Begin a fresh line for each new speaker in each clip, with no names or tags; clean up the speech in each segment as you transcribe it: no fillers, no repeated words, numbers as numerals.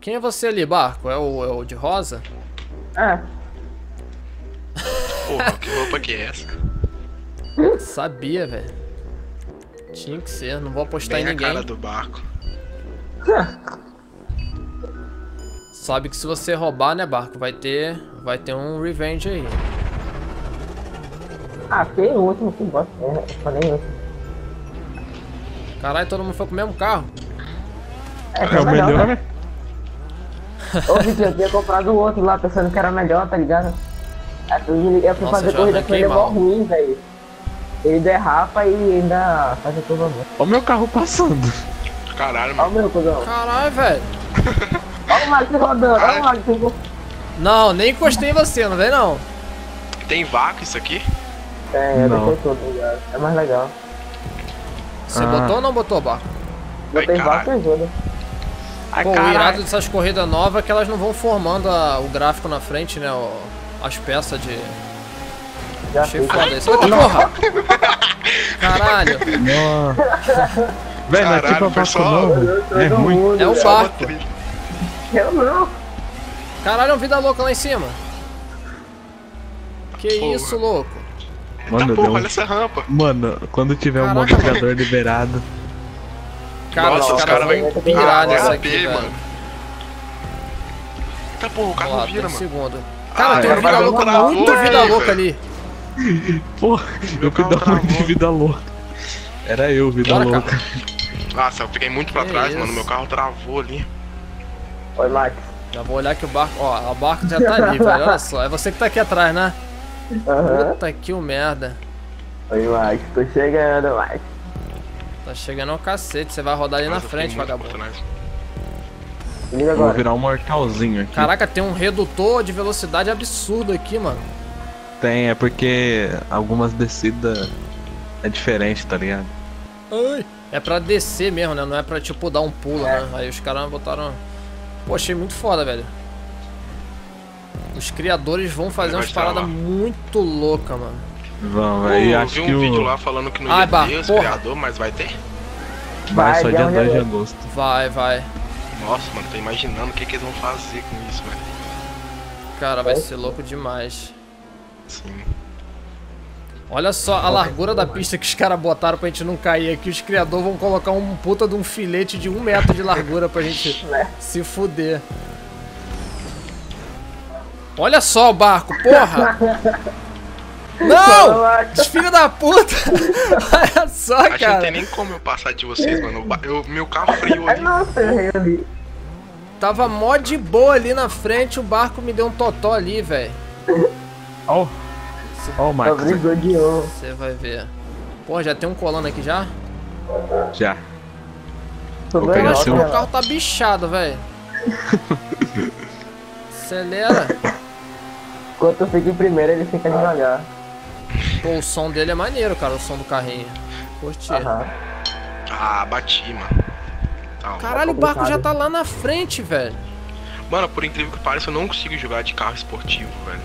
Quem é você ali, barco? É o de rosa?
É.
Porra, que roupa que é essa?
Sabia, velho. Tinha que ser, não vou apostar
Bem
em
a
ninguém.
cara do barco.
Sabe que se você roubar, né, barco, vai ter um revenge aí.
Ah, fiquei o último que gosta. Eu falei último.
Caralho, todo mundo foi com o mesmo carro.
É
É o
melhor,
melhor,
né?
né?
Ô, Vitor, eu tinha comprado o outro lá, pensando que era melhor, tá ligado? Aí eu fui
Nossa,
fazer
já
corrida com ele, é
arranquei
mó
mal.
ruim, velho. Ele derrapa e ainda faz a curva boa.
Olha o meu carro passando.
Caralho,
Olha
mano.
o meu, cuzão.
Caralho, velho.
Olha o Max rodando, olha o Max.
Não, nem encostei em você, não vem não.
Tem vácuo isso aqui?
É, eu
Não.
deixei todo, ligado? É mais legal.
Você
Ah.
botou ou não botou, barco?
Botei
caralho.
várias ajuda.
Ai,
Pô, o
caralho.
irado dessas corridas novas é que elas não vão formando o gráfico na frente, né? As peças de...
Já
Achei
fiz.
foda isso. Eita porra! Caralho,
Nossa. Velho, não é
Caralho,
tipo a Vasco
pessoal.
não. É ruim.
é o
Só uma
barco.
trilha.
Eu não.
Caralho, é um vida louca lá em cima. Que
Porra.
isso, louco?
Mano,
Porra,
deu
olha essa rampa.
Mano, quando tiver um
Caraca,
modificador liberado.
Cara,
Nossa,
os
os
caras
caras
vão
vão
pirar
Ah,
nisso
Bora
aqui,
ter,
velho.
mano. Eita porra, o carro
Olha lá,
não
tem
vira,
um
mano.
segundo. Cara, tem
é,
um vida
vai
louca,
demorar
muito
muito,
vida louca
velho.
ali.
Porra, eu
carro
cuidava muito de
travou.
vida louca. Era eu, vida
Bora,
louca.
Nossa, eu fiquei muito pra
Que
trás,
isso?
mano. Meu carro travou ali.
Oi, Max.
Já vou olhar que o barco... Ó, o barco já tá ali, velho. Olha só. É você que tá aqui atrás, né?
Aham.
Puta que o merda.
Oi, Max. Tô chegando, Max.
Tá chegando ao cacete. Você vai rodar ali na
Nossa, eu fiquei
frente,
muito
vagabundo.
pra trás.
Liga
Eu vou
agora.
virar um mortalzinho aqui.
Caraca, tem um redutor de velocidade absurdo aqui, mano.
Tem, é porque algumas descidas é diferente, tá ligado?
Ai. É pra descer mesmo, né? Não é pra, tipo, dar um pulo, né? Aí os caras botaram... Pô, achei muito foda, velho. Os criadores vão fazer
Vai
umas
estar
paradas
lá.
muito loucas, mano.
Vamos,
Pô,
aí
eu
acho
vi
que
um vídeo
o.
lá falando que não
Ai,
ia
bah,
ter os
porra.
criador, mas vai ter.
Vai só
Vai,
dia
dia
2 de
um.
agosto.
Vai, vai.
Nossa, mano, tô imaginando o que eles vão fazer com isso, velho.
Cara, vai ser louco demais.
Sim.
Olha só a largura da pista que os caras botaram pra gente não cair aqui. Os criadores vão colocar um puta de um filete de 1 metro de largura pra gente se fuder. Olha só o barco, porra! Não! Filho da puta! Olha só,
Acho que não
cara.
tem nem como eu passar de vocês, mano. Meu carro frio ali.
Nossa, eu errei ali.
Tava mó de boa ali na frente, o barco me deu um totó ali, velho.
Ó, ó o
Só
Max.
brigou de novo.
Você vai ver. Pô, já tem um colando aqui já?
Já.
Sobrou
pegar
Eu acho
nota,
que
seu-
o
né,
carro tá bichado, velho. Acelera.
Enquanto eu fico em primeiro, ele fica devagar.
Pô, o som dele é maneiro, cara, o som do carrinho. Curti.
Aham.
Ah, bati, mano. Tá,
Caralho, o barco já tá lá na frente, velho.
Mano, por incrível que pareça, eu não consigo jogar de carro esportivo, velho.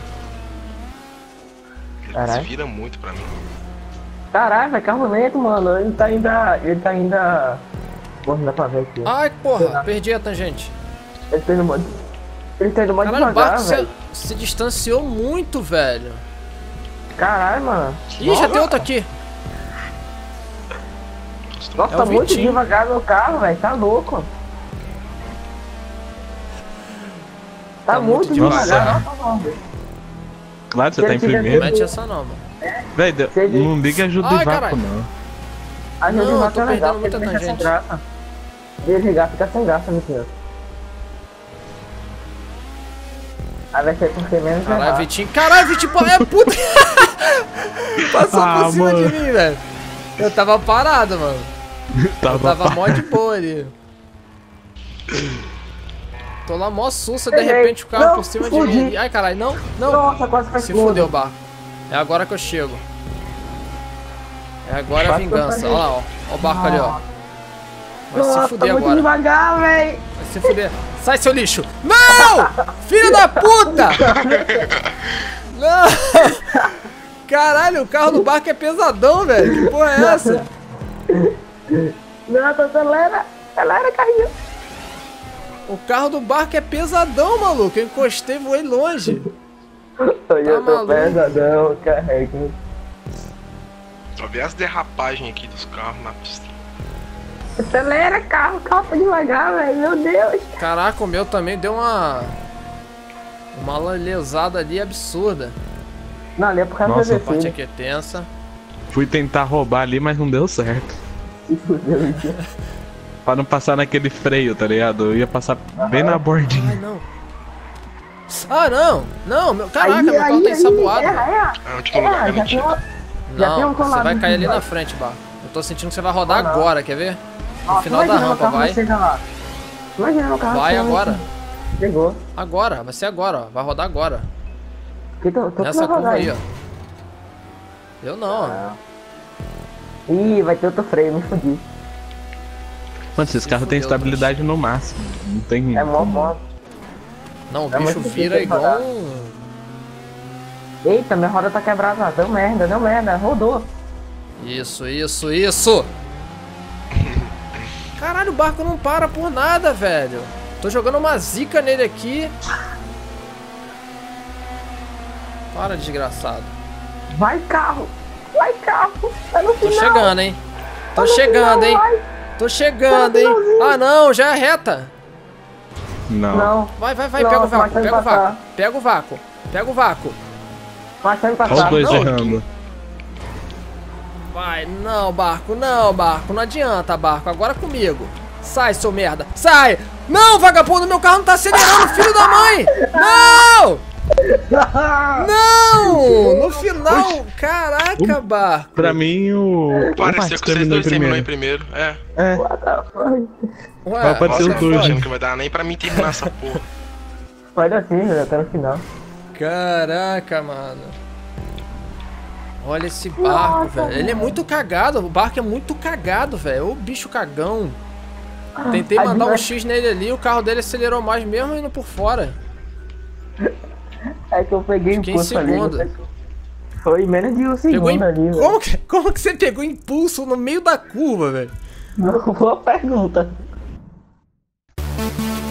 Ele
Caralho.
desvira muito pra mim.
Caralho, vai carro lento, mano. Ele tá ainda. Pô, não dá pra ver aqui.
Ai, porra, perdi a tangente.
Ele tá indo muito. Ele tá indo muito
Caralho, o
devagar,
barco
velho.
se distanciou muito, velho.
Caralho, mano.
Ih, já tem outro aqui.
Nossa,
É
tá
o
muito
Vitinho.
devagar meu carro, velho. Tá louco. Tá muito
devagar.
devagar. Nossa, mano.
Claro, você
Se
tá em
ele tiver
Não
primeiro.
mete essa não, mano.
Velho,
Se ele-
não liga ajuda
Ai,
de vácuo,
caralho.
não.
A gente
Não,
vai
tô
ser legal,
perdendo
porque
muita
ele fica sem
tangente.
graça. Desligar fica sem graça, meu senhor. Aí vai ser porque menos
Caralho,
errar.
Vitinho. Caralho, Vitinho, pô, é puta. Passou
Ah,
por cima
mano.
de mim, velho. Eu tava parado, mano. Eu tava mó de boa ali. Tô lá mó sussa, de
Peguei.
repente o carro
Não,
por cima de
fudi.
mim. Ai, caralho, não, não.
Nossa, quase foi
Se fudeu o barco. É agora que eu chego. É agora a
Quase
vingança.
foi.
Olha lá, ó. Ó o barco ali, ó. Vai se
Nossa,
fuder
tá muito
agora.
devagar, véi.
Vai se fuder. Sai, seu lixo. Não! Filho da puta! Não! Caralho, o carro do barco é pesadão, velho. Que porra é essa?
Não, acelera. Acelera, carrinho.
O carro do barco é pesadão, maluco. Eu encostei e voei longe.
Eu tô
maluco?
pesadão, carrega.
Só vê as derrapagens aqui dos carros na pista.
Acelera, carro, calma devagar, velho. Meu Deus.
Caraca, o meu também deu uma lesada ali absurda.
Não, ali é por causa
Nossa,
da
A parte
descida.
aqui é tensa.
Fui tentar roubar ali, mas não deu certo.
Se fudeu, idiota.
Pra não passar naquele freio, tá ligado? Eu ia passar bem na
Ai,
bordinha.
não. Ah, não. Não, meu... Caraca, meu carro tá ensaboado.
Ah, não tinha lugar,
já tem
mentira.
uma... já tem
Não,
um
você
colado
vai cair ali
aqui,
na
vai.
frente, Barco. Eu tô sentindo que você vai rodar
Ah, não.
agora, quer ver? No
Ó,
final da
imagina o
rampa,
carro
vai.
chega lá. Imagina o carro
Vai
chega
agora.
aqui. Chegou.
Agora, vai ser agora, ó. Vai rodar agora.
Que tô
Nessa
com
curva
rodar
aí, ó. Eu não, ó.
Ih, vai ter outro freio, me fudi.
Mano, esses carros têm
fudeu,
estabilidade no máximo. Não tem.
É mó.
Não, o
É
bicho
muito
vira
difícil
igual
rodar.
um...
Eita, minha roda tá quebrada. Deu merda, rodou.
Isso. Caralho, o barco não para por nada, velho. Tô jogando uma zica nele aqui. Para, desgraçado.
Vai, carro. Tá no
Tô
final.
chegando, hein. Tô
Tá no
chegando,
final,
hein.
vai.
Tô chegando,
Tá
hein.
no finalzinho.
Ah, não, já é reta.
Não.
Não.
Vai,
Não,
pega o vácuo,
marcha
pega o
pra
vácuo.
cá.
Pega o vácuo.
Marchando pra
Olha os
cá.
dois
Não.
errando.
Vai, não, barco, não adianta, barco, agora comigo. Sai, seu merda, sai! Não, vagabundo, meu carro não tá acelerando, filho da mãe! Não! Não! No final, caraca, barco.
Pra mim, o
Pareceu
Max
que vocês
terminou em
dois terminou em
primeiro.
primeiro. É.
What the fuck?
Ué,
Vai aparecer
Nossa,
os dois,
achando
né?
que vai dar nem pra mim terminar essa porra.
Olha assim, já tá no final.
caraca, mano. Olha esse barco, velho. Ele é muito cagado, o barco é muito cagado, velho. Ô bicho cagão. Tentei mandar um X nele ali, o carro dele acelerou mais mesmo indo por fora.
É que eu peguei
Fiquei em
impulso ali.
segundo.
Foi menos de um
Pegou
segundo ali, velho.
como que você pegou impulso no meio da curva, velho?
Boa pergunta.